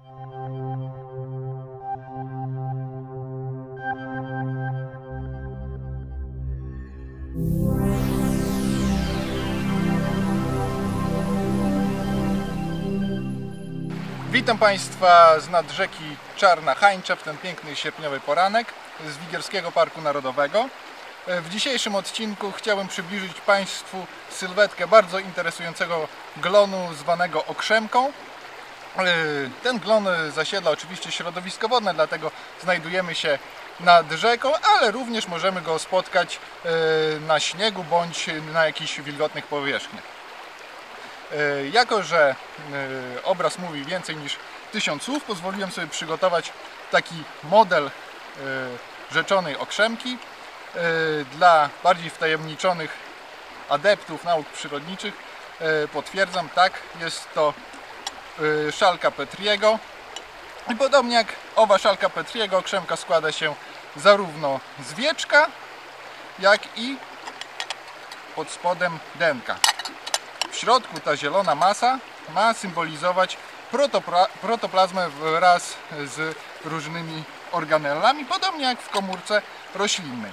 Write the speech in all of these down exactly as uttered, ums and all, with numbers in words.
Witam Państwa z nad rzeki Czarna Hańcza w ten piękny sierpniowy poranek z Wigierskiego Parku Narodowego. W dzisiejszym odcinku chciałbym przybliżyć Państwu sylwetkę bardzo interesującego glonu zwanego okrzemką. Ten glon zasiedla oczywiście środowisko wodne, dlatego znajdujemy się nad rzeką, ale również możemy go spotkać na śniegu bądź na jakichś wilgotnych powierzchniach. Jako że obraz mówi więcej niż tysiąc słów, pozwoliłem sobie przygotować taki model rzeczonej okrzemki dla bardziej wtajemniczonych adeptów nauk przyrodniczych. Potwierdzam, tak, jest to szalka Petriego i podobnie jak owa szalka Petriego, okrzemka składa się zarówno z wieczka, jak i pod spodem denka. W środku ta zielona masa ma symbolizować protoplazmę wraz z różnymi organellami, podobnie jak w komórce roślinnej.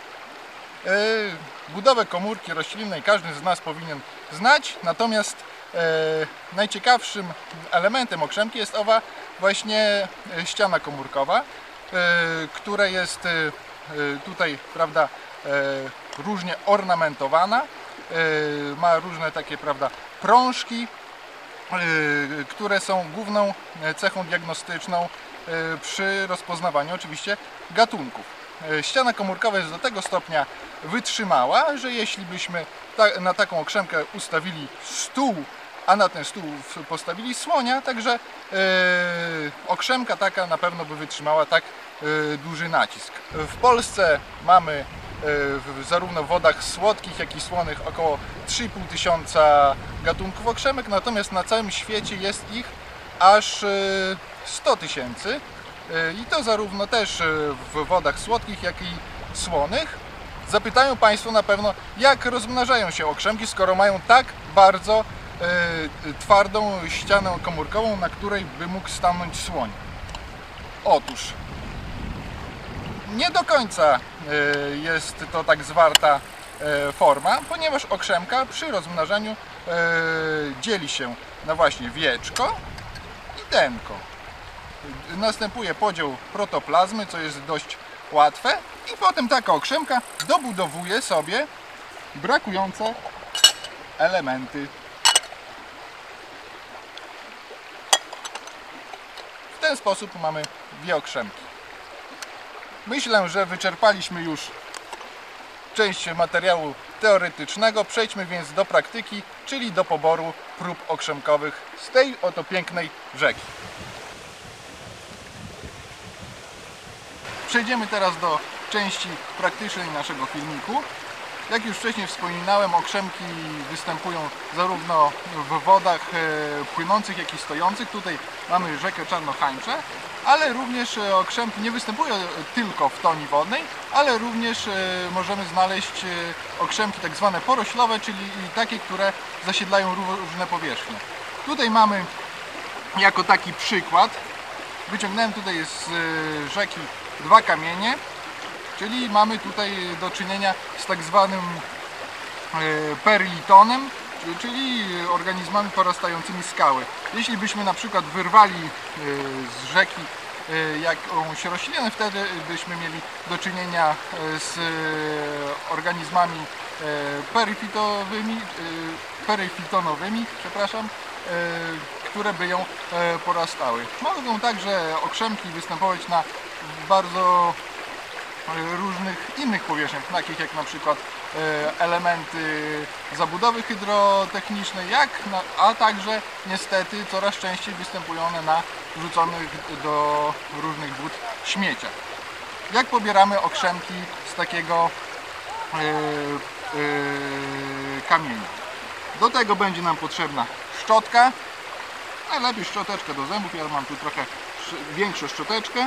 Budowę komórki roślinnej każdy z nas powinien znać, natomiast najciekawszym elementem okrzemki jest owa właśnie ściana komórkowa, która jest tutaj, prawda, różnie ornamentowana. Ma różne takie, prawda, prążki, które są główną cechą diagnostyczną przy rozpoznawaniu oczywiście gatunków. Ściana komórkowa jest do tego stopnia wytrzymała, że jeśli byśmy ta, na taką okrzemkę ustawili stół, a na ten stół postawili słonia, także yy, okrzemka taka na pewno by wytrzymała tak yy, duży nacisk. W Polsce mamy W, zarówno w wodach słodkich, jak i słonych około trzy i pół tysiąca gatunków okrzemek, natomiast na całym świecie jest ich aż sto tysięcy i to zarówno też w wodach słodkich, jak i słonych. Zapytają Państwo na pewno, jak rozmnażają się okrzemki, skoro mają tak bardzo y, twardą ścianę komórkową, na której by mógł stanąć słoń. Otóż nie do końca jest to tak zwarta forma, ponieważ okrzemka przy rozmnażaniu dzieli się na właśnie wieczko i denko. Następuje podział protoplazmy, co jest dość łatwe, i potem taka okrzemka dobudowuje sobie brakujące elementy. W ten sposób mamy dwie okrzemki. Myślę, że wyczerpaliśmy już część materiału teoretycznego. Przejdźmy więc do praktyki, czyli do poboru prób okrzemkowych z tej oto pięknej rzeki. Przejdziemy teraz do części praktycznej naszego filmiku. Jak już wcześniej wspominałem, okrzemki występują zarówno w wodach płynących, jak i stojących. Tutaj mamy rzekę Czarnohańczę, ale również okrzemki nie występują tylko w toni wodnej, ale również możemy znaleźć okrzemki tak zwane poroślowe, czyli takie, które zasiedlają różne powierzchnie. Tutaj mamy jako taki przykład, wyciągnąłem tutaj z rzeki dwa kamienie, czyli mamy tutaj do czynienia z tak zwanym perlitonem, czyli organizmami porastającymi skały. Jeśli byśmy na przykład wyrwali z rzeki jakąś roślinę, wtedy byśmy mieli do czynienia z organizmami peryfitowymi, peryfitonowymi, przepraszam, które by ją porastały. Mogą także okrzemki występować na bardzo różnych innych powierzchniach, takich jak na przykład elementy zabudowy hydrotechnicznej, jak na, a także niestety coraz częściej występują one na wrzuconych do różnych wód śmieciach. Jak pobieramy okrzemki z takiego yy, yy, kamienia? Do tego będzie nam potrzebna szczotka, najlepiej szczoteczkę do zębów, ja mam tu trochę większą szczoteczkę.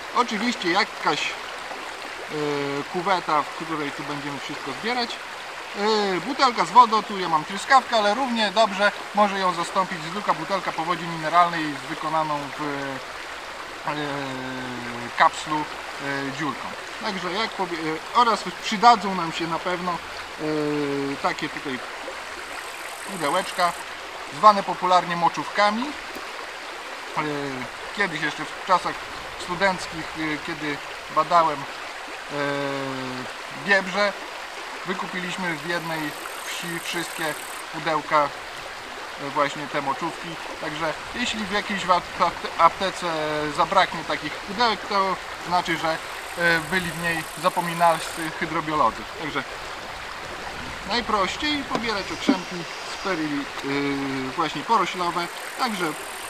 Oczywiście jakaś kuweta, w której tu będziemy wszystko zbierać. Yy, butelka z wodą, tu ja mam truskawkę, ale równie dobrze może ją zastąpić zwykła butelka po wodzie mineralnej z wykonaną w yy, kapslu yy, dziurką. Także jak powie, yy, oraz przydadzą nam się na pewno yy, takie tutaj pudełeczka, zwane popularnie moczówkami. Yy, kiedyś jeszcze w czasach studenckich, yy, kiedy badałem yy, Biebrze, wykupiliśmy w jednej wsi wszystkie pudełka, właśnie te moczówki. Także jeśli w jakiejś aptece zabraknie takich pudełek, to znaczy, że byli w niej zapominalscy hydrobiolodzy. Także najprościej pobierać okrzemki speryli yy, właśnie poroślowe. Także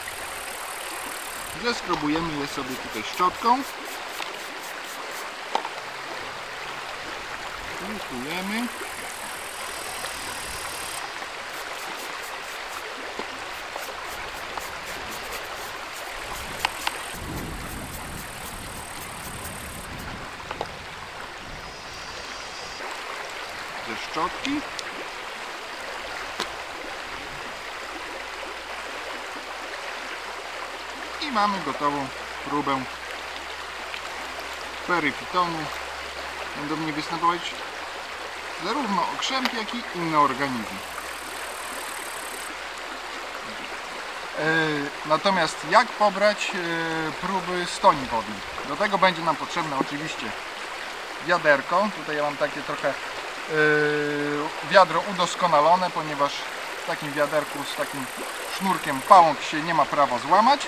zeskrobujemy je sobie tutaj szczotką. Dziękujemy. Ze szczotki. I mamy gotową próbę peryfitonu. Będą w niej występować zarówno okrzemki, jak i inne organizmy. Natomiast jak pobrać próby stoni wodnej? Do tego będzie nam potrzebne oczywiście wiaderko. Tutaj ja mam takie trochę wiadro udoskonalone, ponieważ w takim wiaderku z takim sznurkiem pałąk się nie ma prawa złamać.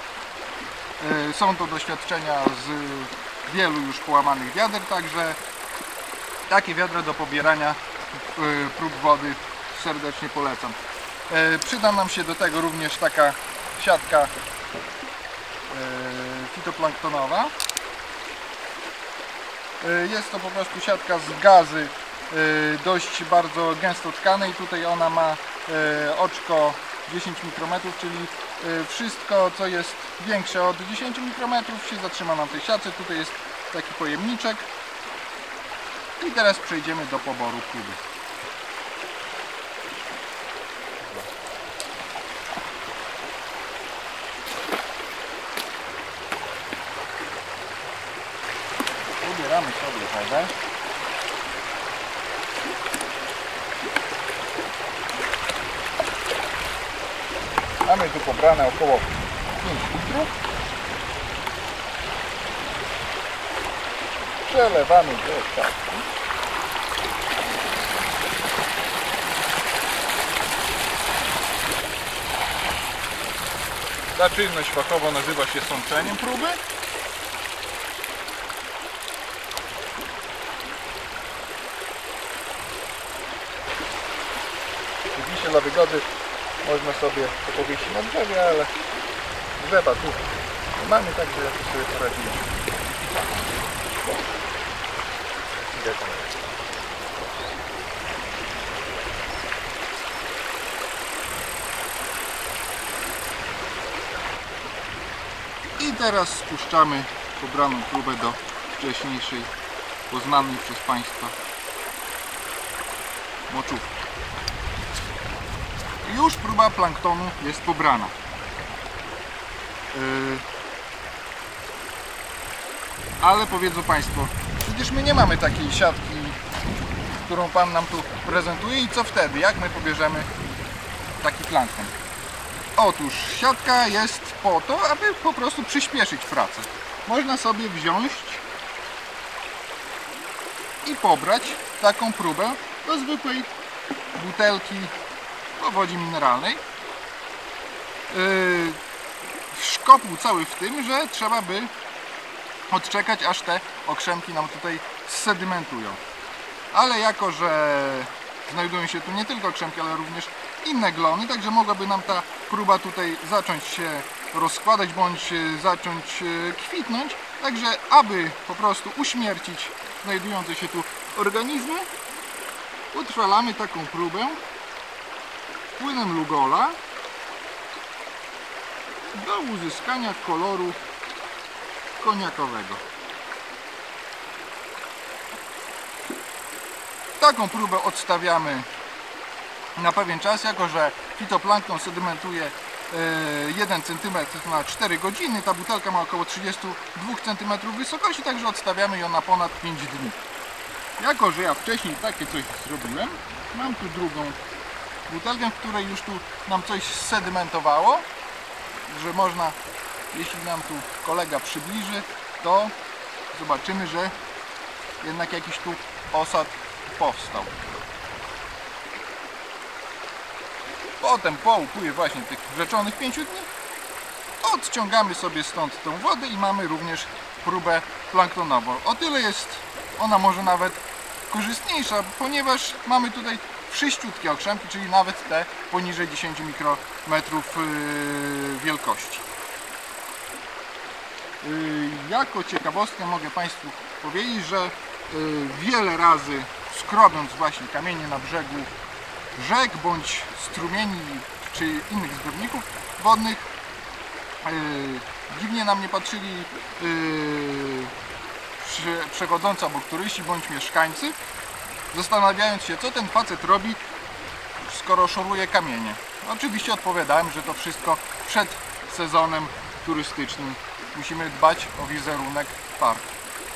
Są to doświadczenia z wielu już połamanych wiader, także takie wiadra do pobierania prób wody serdecznie polecam. Przyda nam się do tego również taka siatka fitoplanktonowa. Jest to po prostu siatka z gazy dość bardzo gęsto tkanej. Tutaj ona ma oczko dziesięć mikrometrów, czyli wszystko co jest większe od dziesięciu mikrometrów się zatrzyma na tej siatce. Tutaj jest taki pojemniczek. I teraz przejdziemy do poboru próby. Pobieramy sobie wodę. Mamy tu pobrane około pięć litrów. Przelewamy do siatki. Ta czynność fachowo nazywa się sączeniem próby. Oczywiście dla wygody można sobie to powiesić na drzewie, ale drzewa tu mamy, także jakoś sobie poradzimy. I teraz spuszczamy pobraną próbę do wcześniejszej poznanej przez Państwa moczówki. Już próba planktonu jest pobrana. Yy, ale powiedzą Państwo, przecież my nie mamy takiej siatki, którą Pan nam tu prezentuje, i co wtedy? Jak my pobierzemy taki plankton? Otóż siatka jest po to, aby po prostu przyspieszyć pracę. Można sobie wziąć i pobrać taką próbę do zwykłej butelki o wodzie mineralnej. Yy, szkopuł cały w tym, że trzeba by odczekać, aż te okrzemki nam tutaj sedimentują. Ale jako że znajdują się tu nie tylko okrzemki, ale również inne glony, także mogłaby nam ta próba tutaj zacząć się rozkładać bądź zacząć kwitnąć. Także aby po prostu uśmiercić znajdujące się tu organizmy, utrwalamy taką próbę płynem Lugola do uzyskania koloru koniakowego. Taką próbę odstawiamy na pewien czas, jako że fitoplankton sedymentuje jeden centymetr na cztery godziny. Ta butelka ma około trzydzieści dwa centymetrów wysokości, także odstawiamy ją na ponad pięć dni. Jako że ja wcześniej takie coś zrobiłem, mam tu drugą butelkę, w której już tu nam coś sedymentowało, że można, jeśli nam tu kolega przybliży, to zobaczymy, że jednak jakiś tu osad powstał. Potem po upływie właśnie tych rzeczonych pięciu dni odciągamy sobie stąd tą wodę i mamy również próbę planktonową. O tyle jest ona może nawet korzystniejsza, ponieważ mamy tutaj wszyściutkie okrzemki, czyli nawet te poniżej dziesięciu mikrometrów wielkości. Jako ciekawostkę mogę Państwu powiedzieć, że wiele razy skrobiąc właśnie kamienie na brzegu rzek bądź strumieni czy innych zbiorników wodnych, dziwnie nam nie patrzyli przechodzący obok turyści bądź mieszkańcy, zastanawiając się, co ten facet robi, skoro szoruje kamienie. Oczywiście odpowiadałem, że to wszystko przed sezonem turystycznym. Musimy dbać o wizerunek parku.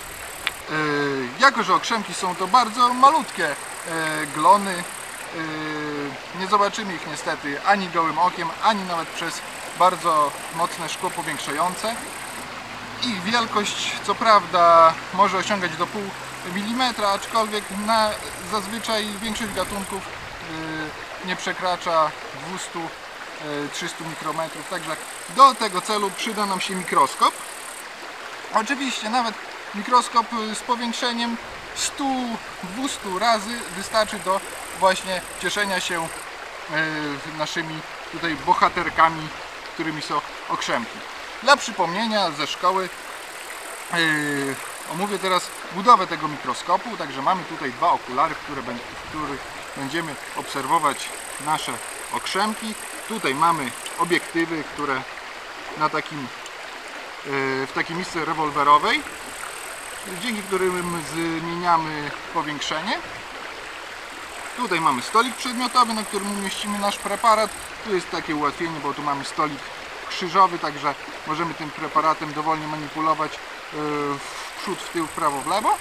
Yy, jako że okrzemki są to bardzo malutkie yy, glony, yy, nie zobaczymy ich niestety ani gołym okiem, ani nawet przez bardzo mocne szkło powiększające. Ich wielkość co prawda może osiągać do pół milimetra, aczkolwiek na, zazwyczaj większość gatunków yy, nie przekracza dwieście do trzystu mikrometrów, także do tego celu przyda nam się mikroskop. Oczywiście nawet mikroskop z powiększeniem sto do dwustu razy wystarczy do właśnie cieszenia się naszymi tutaj bohaterkami, którymi są okrzemki. Dla przypomnienia ze szkoły yy, omówię teraz budowę tego mikroskopu, także mamy tutaj dwa okulary, w, które, w których będziemy obserwować nasze okrzemki. Tutaj mamy obiektywy, które na takim, yy, w takiej misce rewolwerowej, dzięki którym zmieniamy powiększenie. Tutaj mamy stolik przedmiotowy, na którym umieścimy nasz preparat. Tu jest takie ułatwienie, bo tu mamy stolik krzyżowy, także możemy tym preparatem dowolnie manipulować w przód, w tył, w prawo, w lewo.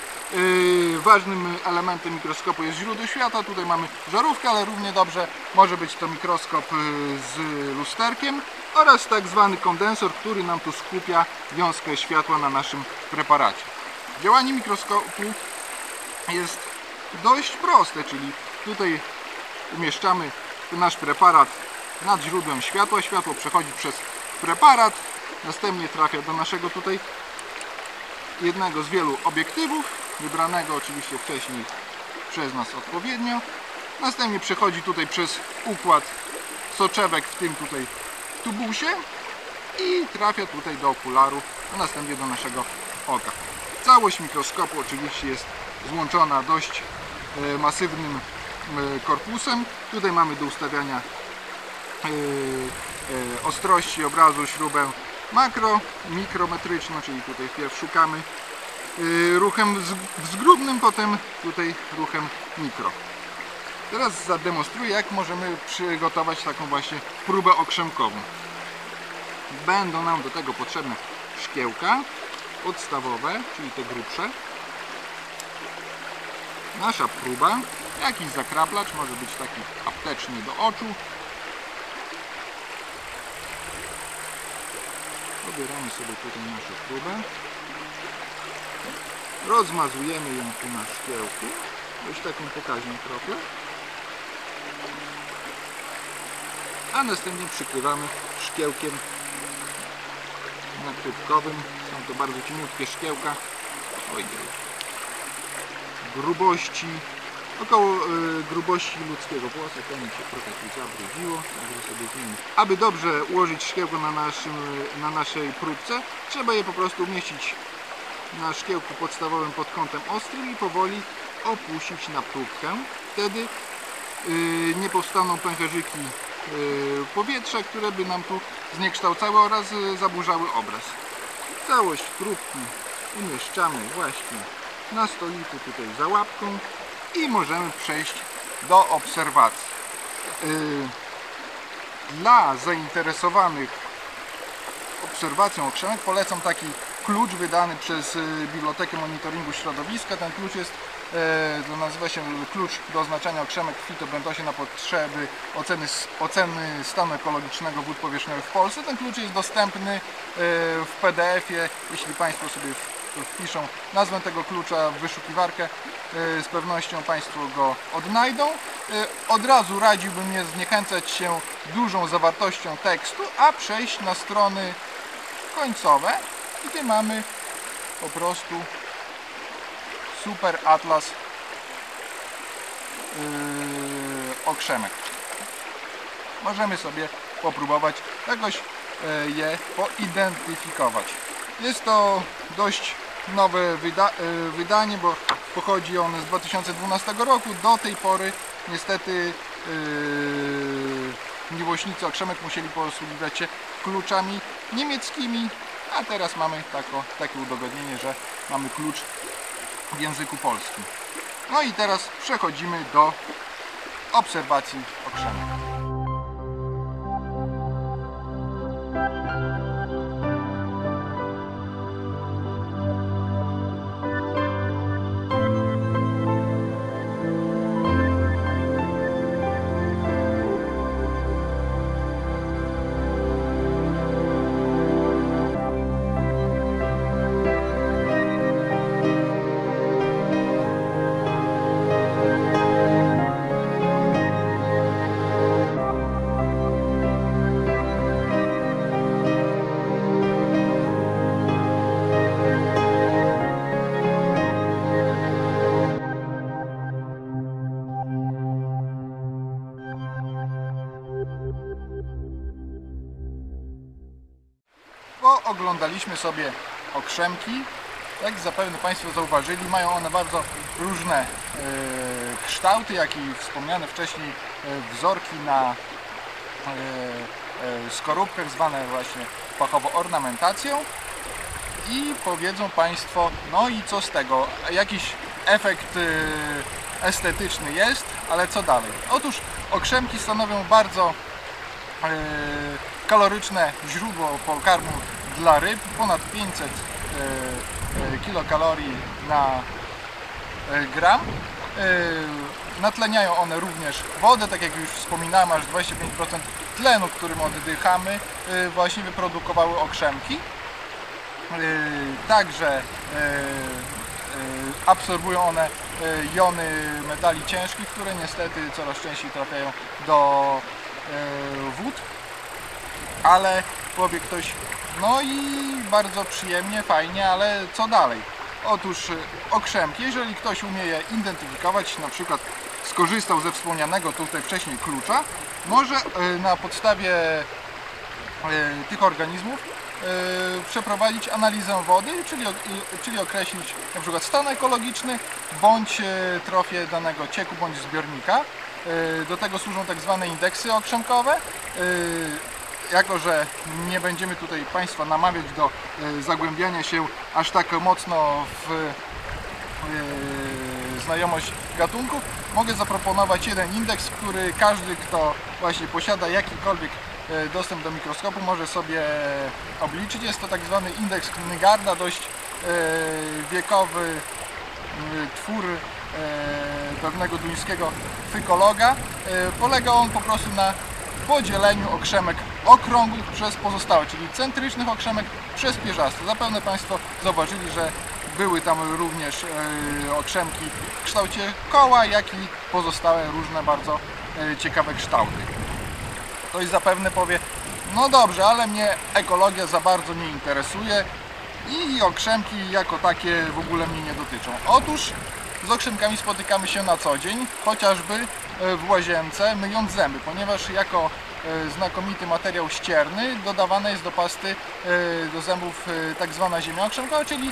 Ważnym elementem mikroskopu jest źródło światła. Tutaj mamy żarówkę, ale równie dobrze może być to mikroskop z lusterkiem oraz tak zwany kondensor, który nam tu skupia wiązkę światła na naszym preparacie. Działanie mikroskopu jest dość proste, czyli tutaj umieszczamy nasz preparat nad źródłem światła, światło przechodzi przez preparat, następnie trafia do naszego tutaj jednego z wielu obiektywów, wybranego oczywiście wcześniej przez nas odpowiednio, następnie przechodzi tutaj przez układ soczewek w tym tutaj tubusie i trafia tutaj do okularu, a następnie do naszego oka. Całość mikroskopu oczywiście jest złączona dość masywnym korpusem. Tutaj mamy do ustawiania ostrości obrazu śrubę makro, mikrometryczną, czyli tutaj wpierw szukamy ruchem zgrubnym, potem tutaj ruchem mikro. Teraz zademonstruję, jak możemy przygotować taką właśnie próbę okrzemkową. Będą nam do tego potrzebne szkiełka podstawowe, czyli te grubsze, nasza próba, jakiś zakraplacz, może być taki apteczny do oczu. Pobieramy sobie tutaj naszą próbę, rozmazujemy ją tu na szkiełku, dość taką pokaźną kroplę, a następnie przykrywamy szkiełkiem nakrywkowym. Są to bardzo cieniutkie szkiełka, oj, grubości, około y, grubości ludzkiego włosa. To mi się trochę tu zabrudziło, także sobie zmienię. Aby dobrze ułożyć szkiełko na, naszym, na naszej próbce, trzeba je po prostu umieścić na szkiełku podstawowym pod kątem ostrym i powoli opuścić na próbkę. Wtedy yy, nie powstaną pęcherzyki yy, powietrza, które by nam tu zniekształcały oraz yy, zaburzały obraz. Całość próbki umieszczamy właśnie na stoliku tutaj za łapką. i możemy przejść do obserwacji. Dla zainteresowanych obserwacją okrzemek polecam taki klucz wydany przez Bibliotekę Monitoringu Środowiska. Ten klucz jest, to nazywa się klucz do oznaczania okrzemek w fitobędosie na potrzeby oceny, oceny stanu ekologicznego wód powierzchniowych w Polsce. Ten klucz jest dostępny w P D F-ie, jeśli Państwo sobie wpiszą nazwę tego klucza w wyszukiwarkę, z pewnością Państwo go odnajdą. Od razu radziłbym nie zniechęcać się dużą zawartością tekstu, a przejść na strony końcowe, gdzie mamy po prostu super atlas yy, okrzemek. Możemy sobie popróbować jakoś yy, je poidentyfikować. Jest to dość nowe wyda yy, wydanie, bo pochodzi ono z dwa tysiące dwunastego roku. Do tej pory niestety yy, miłośnicy okrzemek musieli posługiwać się kluczami niemieckimi, a teraz mamy tako, takie udogodnienie, że mamy klucz w języku polskim. No i teraz przechodzimy do obserwacji okrzemek. Oglądaliśmy sobie okrzemki. Jak zapewne Państwo zauważyli, mają one bardzo różne e, kształty, jak i wspomniane wcześniej e, wzorki na e, e, skorupkach, zwane właśnie fachowo ornamentacją. I powiedzą Państwo, no i co z tego? Jakiś efekt e, estetyczny jest, ale co dalej? Otóż okrzemki stanowią bardzo e, kaloryczne źródło pokarmu dla ryb, ponad pięćset kilokalorii na gram. Natleniają one również wodę, tak jak już wspominałem, aż dwadzieścia pięć procent tlenu, którym oddychamy, właśnie wyprodukowały okrzemki. Także absorbują one jony metali ciężkich, które niestety coraz częściej trafiają do wód. Ale powie ktoś, no i bardzo przyjemnie, fajnie, ale co dalej? Otóż okrzemki, jeżeli ktoś umie je identyfikować, na przykład skorzystał ze wspomnianego tutaj wcześniej klucza, może na podstawie tych organizmów przeprowadzić analizę wody, czyli, czyli określić na przykład stan ekologiczny bądź trofię danego cieku bądź zbiornika. Do tego służą tak zwane indeksy okrzemkowe. Jako że nie będziemy tutaj Państwa namawiać do e, zagłębiania się aż tak mocno w e, znajomość gatunków, mogę zaproponować jeden indeks, który każdy, kto właśnie posiada jakikolwiek e, dostęp do mikroskopu, może sobie obliczyć. Jest to tak zwany indeks Knygarda, dość e, wiekowy e, twór e, pewnego duńskiego fykologa. E, polega on po prostu na podzieleniu okrzemek okrągłych przez pozostałe, czyli centrycznych okrzemek przez pierzaste. Zapewne Państwo zauważyli, że były tam również e, okrzemki w kształcie koła, jak i pozostałe różne bardzo e, ciekawe kształty. Ktoś zapewne powie, no dobrze, ale mnie ekologia za bardzo nie interesuje i okrzemki jako takie w ogóle mnie nie dotyczą. Otóż z okrzemkami spotykamy się na co dzień, chociażby w łazience, myjąc zęby, ponieważ jako znakomity materiał ścierny dodawane jest do pasty do zębów tak zwana ziemia okrzemkowa, czyli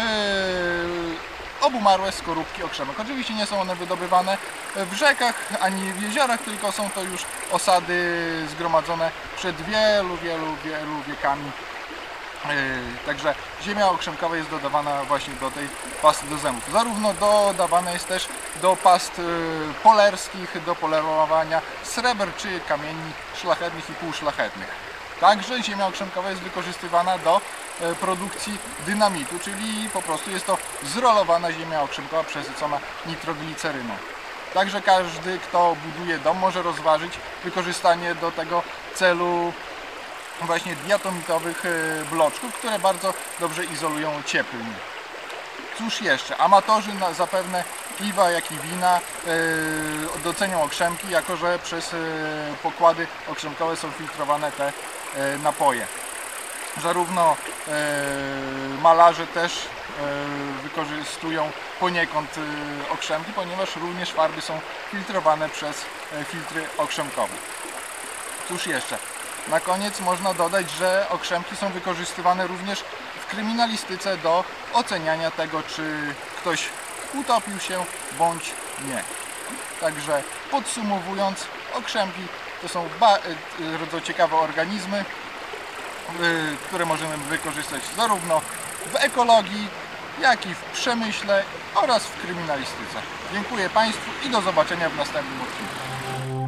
obumarłe skorupki okrzemek. Oczywiście nie są one wydobywane w rzekach ani w jeziorach, tylko są to już osady zgromadzone przed wielu, wielu, wielu wiekami Także ziemia okrzemkowa jest dodawana właśnie do tej pasty do zębów. Zarówno dodawana jest też do past polerskich, do polerowania sreber czy kamieni szlachetnych i półszlachetnych. Także ziemia okrzemkowa jest wykorzystywana do produkcji dynamitu, czyli po prostu jest to zrolowana ziemia okrzemkowa przesycona nitrogliceryną. Także każdy, kto buduje dom, może rozważyć wykorzystanie do tego celu właśnie diatomitowych bloczków, które bardzo dobrze izolują cieplnie. Cóż jeszcze? Amatorzy zapewne piwa, jak i wina yy, docenią okrzemki, jako że przez yy, pokłady okrzemkowe są filtrowane te yy, napoje. Zarówno yy, malarze też yy, wykorzystują poniekąd yy, okrzemki, ponieważ również farby są filtrowane przez yy, filtry okrzemkowe. Cóż jeszcze? Na koniec można dodać, że okrzemki są wykorzystywane również w kryminalistyce do oceniania tego, czy ktoś utopił się bądź nie. Także podsumowując, okrzemki to są bardzo ciekawe organizmy, które możemy wykorzystać zarówno w ekologii, jak i w przemyśle oraz w kryminalistyce. Dziękuję Państwu i do zobaczenia w następnym odcinku.